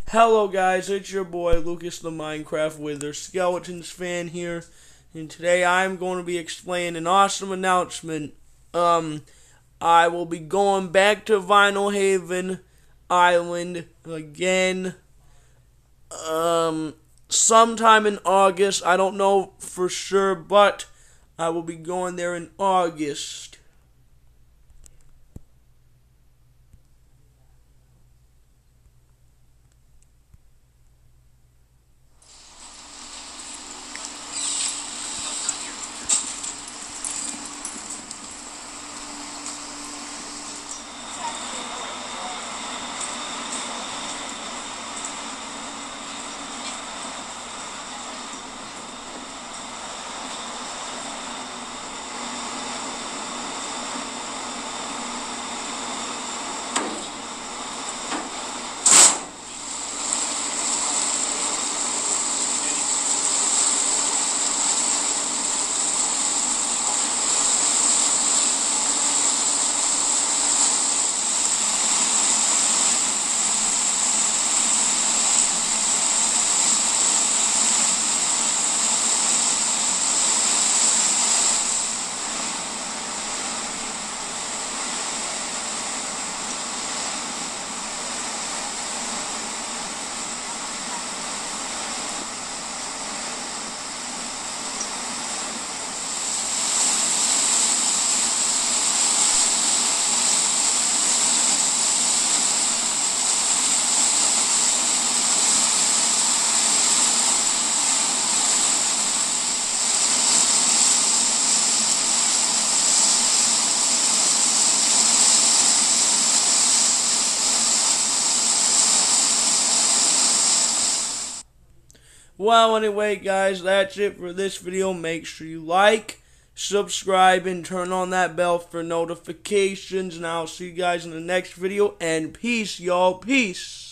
Hello guys, it's your boy Lucas the Minecraft Wither Skeletons fan here, and today I'm going to be explaining an awesome announcement. I will be going back to Vinalhaven Island again, sometime in August. I don't know for sure, but I will be going there in August. Well, anyway, guys, that's it for this video. Make sure you like, subscribe, and turn on that bell for notifications. And I'll see you guys in the next video. And peace, y'all. Peace.